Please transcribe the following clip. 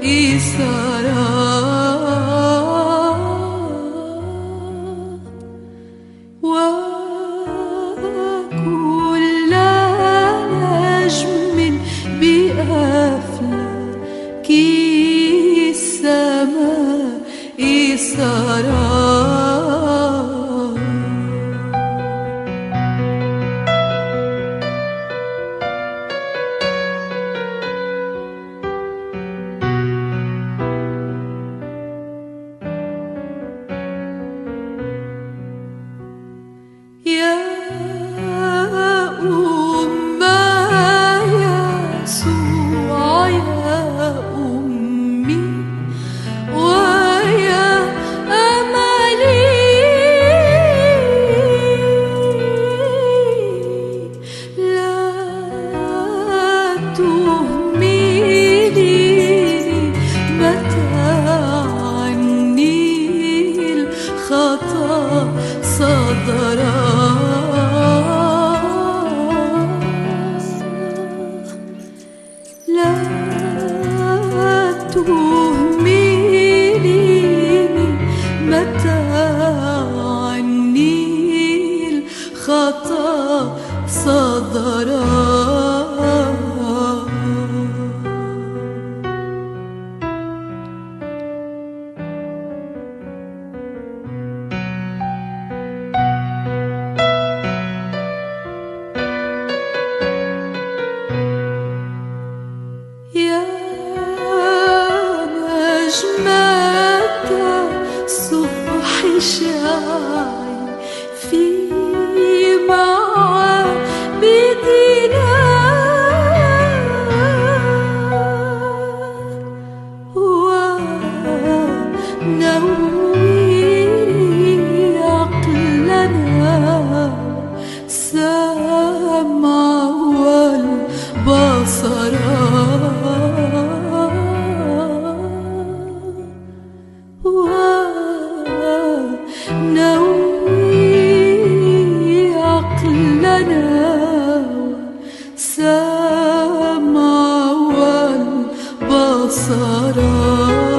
وكل نجم بأفلاك السماء سرى. يا أم يسوع يا أمي ويا أملي، لا تهمليني متى عني الخطأ صدرا. لا تهمليني متى عني الخطأ صدرا. يا نجمة الصبح شاعي في معابدنا، ونوري عقلنا السمع والبصر، ونوي عقلنا السمع والبصر.